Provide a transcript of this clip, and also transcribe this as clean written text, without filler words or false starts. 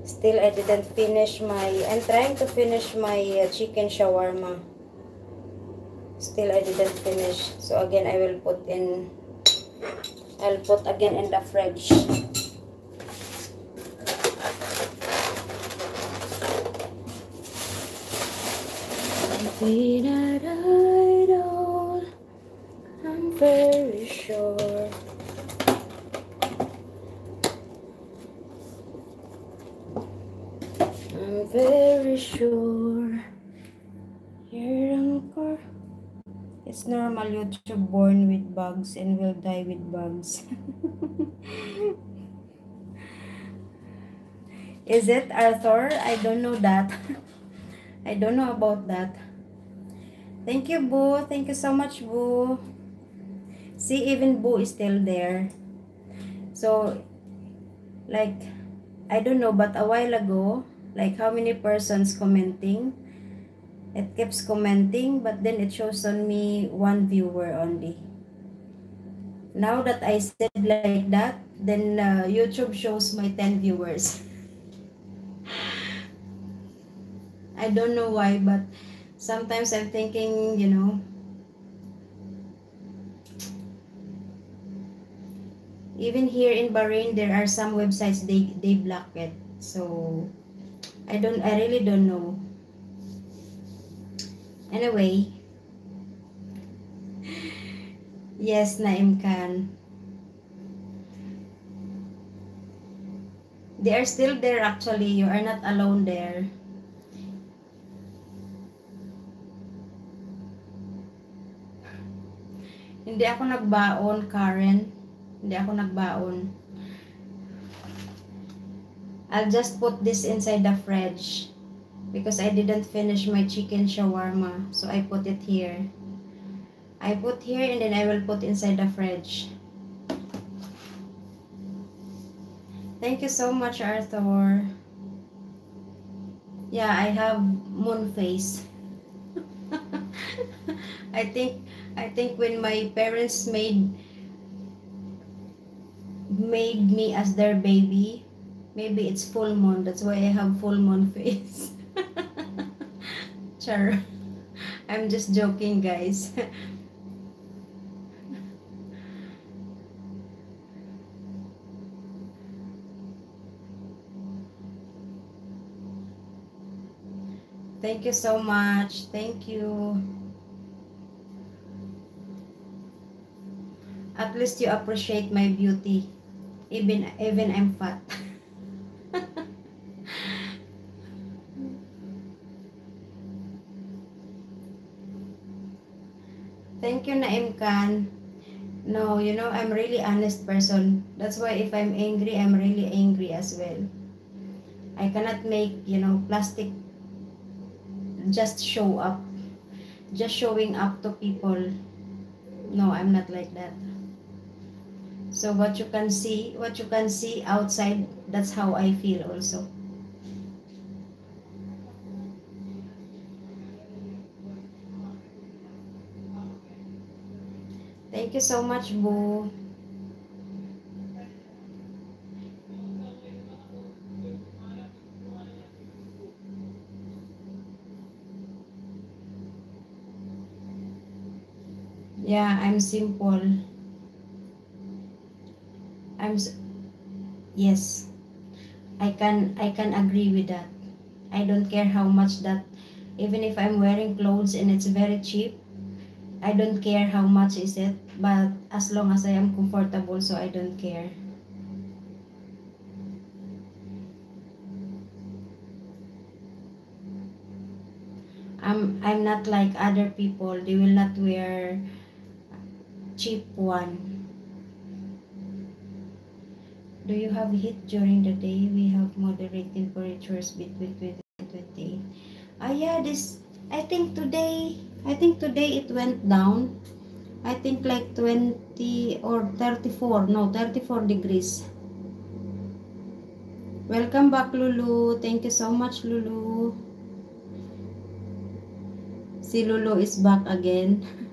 Still, I didn't finish I'm trying to finish my chicken shawarma. Still, I didn't finish. So again, I'll put again in the fridge. Peanut idol, I'm very sure. I'm very sure. Here Anchor. It's normal YouTube born with bugs and will die with bugs. Is it, Arthur? I don't know that. I don't know about that. Thank you, Boo. Thank you so much, Boo. See, even Boo is still there. So, like, I don't know, but a while ago, like how many persons commenting, it keeps commenting, but then it shows on me one viewer only. Now that I said like that, then YouTube shows my 10 viewers. I don't know why, but sometimes I'm thinking, you know, even here in Bahrain, there are some websites they block it. So I really don't know. Anyway, yes, Naim Khan. They are still there actually. You are not alone there. Hindi ako nagbaon, Karen. Hindi ako nagbaon. I'll just put this inside the fridge because I didn't finish my chicken shawarma. So I put it here. I put here and then I will put inside the fridge. Thank you so much, Arthur. Yeah, I have moon face. I think when my parents made me as their baby, maybe it's full moon. That's why I have full moon face. Char. I'm just joking, guys. Thank you so much. Thank you. At least you appreciate my beauty. Even I'm fat. Thank you, Naim Khan. No, you know, I'm really honest person. That's why if I'm angry, I'm really angry as well. I cannot make, you know, plastic just show up. Just showing up to people. No, I'm not like that. So what you can see outside, that's how I feel also. Thank you so much, Boo. Yeah, I'm simple. Yes. I can agree with that. I don't care how much that, even if I'm wearing clothes and it's very cheap, I don't care how much is it, but as long as I am comfortable, so I don't care. I'm not like other people. They will not wear cheap one. Do you have heat during the day? We have moderate temperatures between 20 and 28. Ah yeah, I think today it went down. I think like 20 or 34. No, 34 degrees. Welcome back, Lulu. Thank you so much, Lulu. Si Lulu is back again.